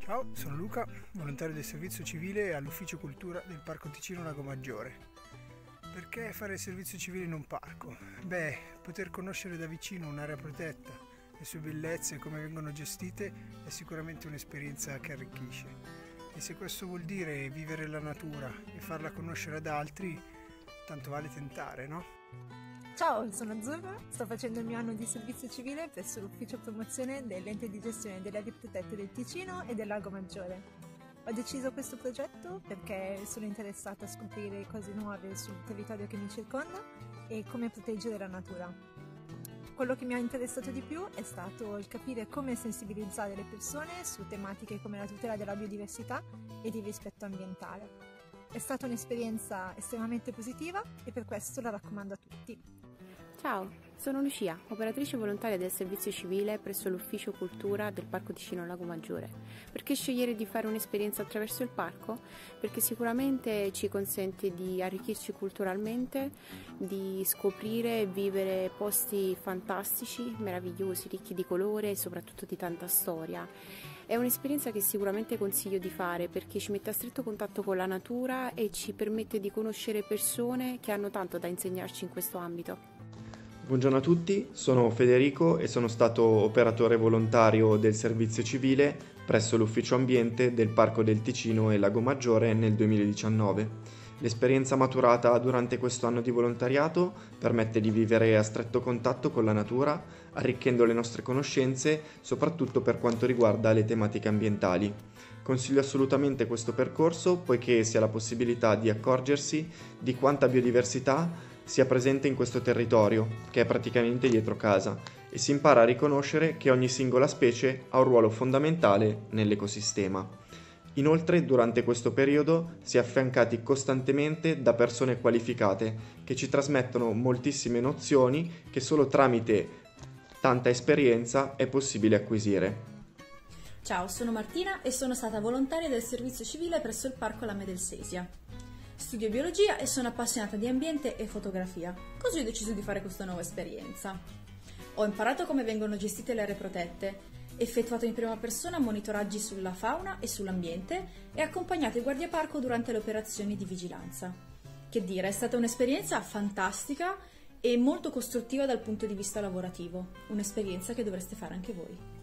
Ciao, sono Luca, volontario del servizio civile all'Ufficio Cultura del Parco Ticino Lago Maggiore. Perché fare il servizio civile in un parco? Poter conoscere da vicino un'area protetta, le sue bellezze e come vengono gestite è sicuramente un'esperienza che arricchisce. E se questo vuol dire vivere la natura e farla conoscere ad altri, tanto vale tentare, no? Ciao, sono Azzurra, sto facendo il mio anno di servizio civile presso l'ufficio promozione dell'ente di gestione delle aree protette del Ticino e del Lago Maggiore. Ho deciso questo progetto perché sono interessata a scoprire cose nuove sul territorio che mi circonda e come proteggere la natura. Quello che mi ha interessato di più è stato il capire come sensibilizzare le persone su tematiche come la tutela della biodiversità ed il rispetto ambientale. È stata un'esperienza estremamente positiva e per questo la raccomando a tutti. Ciao, sono Lucia, operatrice volontaria del servizio civile presso l'Ufficio Cultura del Parco Ticino Lago Maggiore. Perché scegliere di fare un'esperienza attraverso il parco? Perché sicuramente ci consente di arricchirci culturalmente, di scoprire e vivere posti fantastici, meravigliosi, ricchi di colore e soprattutto di tanta storia. È un'esperienza che sicuramente consiglio di fare perché ci mette a stretto contatto con la natura e ci permette di conoscere persone che hanno tanto da insegnarci in questo ambito. Buongiorno a tutti, sono Federico e sono stato operatore volontario del servizio civile presso l'Ufficio Ambiente del Parco del Ticino e Lago Maggiore nel 2019. L'esperienza maturata durante questo anno di volontariato permette di vivere a stretto contatto con la natura, arricchendo le nostre conoscenze, soprattutto per quanto riguarda le tematiche ambientali. Consiglio assolutamente questo percorso poiché si ha la possibilità di accorgersi di quanta biodiversità sia presente in questo territorio, che è praticamente dietro casa, e si impara a riconoscere che ogni singola specie ha un ruolo fondamentale nell'ecosistema. Inoltre, durante questo periodo si è affiancati costantemente da persone qualificate che ci trasmettono moltissime nozioni che solo tramite tanta esperienza è possibile acquisire. Ciao, sono Martina e sono stata volontaria del servizio civile presso il Parco Lame del Sesia. Studio biologia e sono appassionata di ambiente e fotografia, così ho deciso di fare questa nuova esperienza. Ho imparato come vengono gestite le aree protette, effettuato in prima persona monitoraggi sulla fauna e sull'ambiente e accompagnato il guardiaparco durante le operazioni di vigilanza. Che dire, è stata un'esperienza fantastica e molto costruttiva dal punto di vista lavorativo, un'esperienza che dovreste fare anche voi.